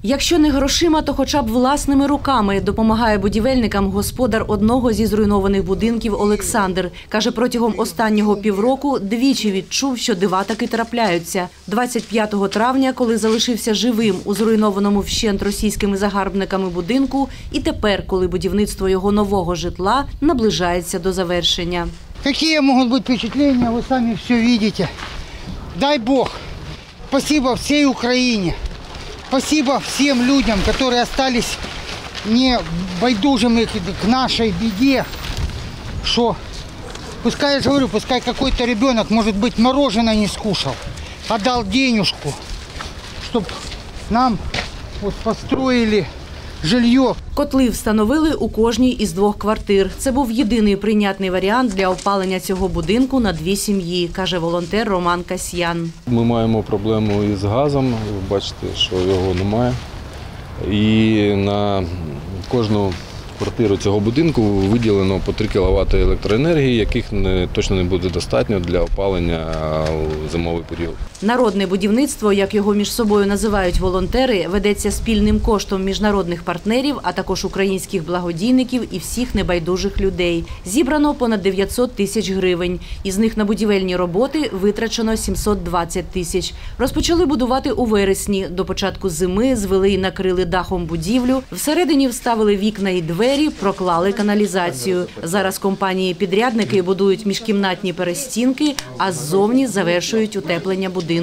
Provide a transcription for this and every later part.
Якщо не грошима, то хоча б власними руками допомагає будівельникам господар одного зі зруйнованих будинків Олександр. Каже, протягом останнього півроку двічі відчув, що дива таки трапляються. 25 травня, коли залишився живим у зруйнованому вщент російськими загарбниками будинку, і тепер, коли будівництво його нового житла наближається до завершення. Які можуть бути впечатлення, ви самі все бачите. Дай Бог, спасибо всій Україні. Спасибо всем людям, которые остались не байдужими к нашей беде, что, пускай, я же говорю, пускай какой-то ребенок, может быть, мороженое не скушал, отдал денежку, чтобы нам вот построили жилье. Котли встановили у кожній із 2 квартир. Це був єдиний прийнятний варіант для опалення цього будинку на 2 сім'ї, каже волонтер Роман Касьян. Ми маємо проблему із газом, ви бачите, що його немає. І на кожну квартиру цього будинку виділено по 3 кВт електроенергії, яких точно не буде достатньо для опалення у зимовий період. Народне будівництво, як його між собою називають волонтери, ведеться спільним коштом міжнародних партнерів, а також українських благодійників і всіх небайдужих людей. Зібрано понад 900 тисяч гривень. Із них на будівельні роботи витрачено 720 тисяч. Розпочали будувати у вересні. До початку зими звели і накрили дахом будівлю. Всередині вставили вікна і двері, проклали каналізацію. Зараз компанії-підрядники будують міжкімнатні перестінки, а ззовні завершують утеплення будинку.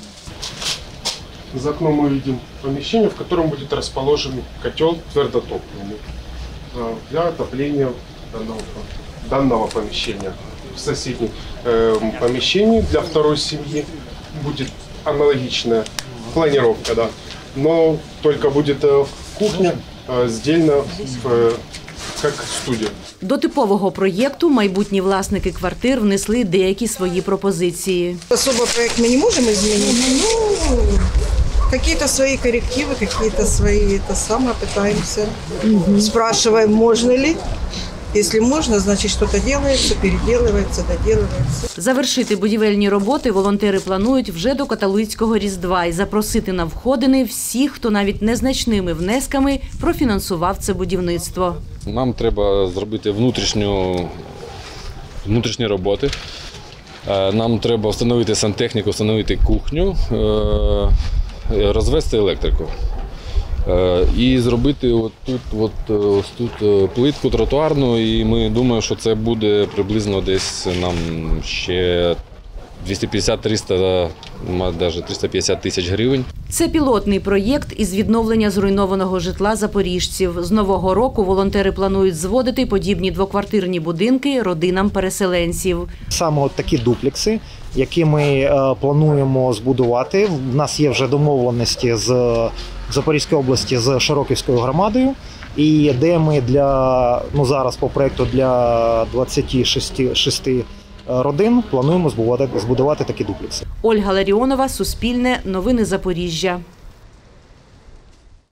За окном мы видим помещение, в котором будет расположен котел твердотопливный для отопления данного помещения. В соседнем помещении для второй семьи будет аналогичная планировка, да, но только будет кухня сделана як студія. До типового проєкту майбутні власники квартир внесли деякі свої пропозиції. Особо проект мы не можем изменить, но какие-то свои коррективы, какие-то свои, пытаемся. Спрашиваем, можно ли. Если можно, значит что-то делается, переделывается, доделывается. Завершити будівельні роботи волонтери планують вже до католицького Різдва і запросити на входини всіх, хто навіть незначними внесками профінансував це будівництво. Нам треба зробити внутрішні роботи. Нам треба встановити сантехніку, встановити кухню, розвести електрику. І зробити ось тут плитку тротуарну, і ми думаємо, що це буде приблизно десь нам ще 250-300, навіть 350 тисяч гривень. Це пілотний проєкт із відновлення зруйнованого житла запоріжців. З нового року волонтери планують зводити подібні двоквартирні будинки родинам переселенців. Саме от такі дуплекси, які ми плануємо збудувати. У нас є вже домовленості з Запорізької області з Широківською громадою. І де ми зараз по проєкту для 26 родин плануємо збудувати такі дуплекси. Ольга Ларіонова, Суспільне, Новини Запоріжжя.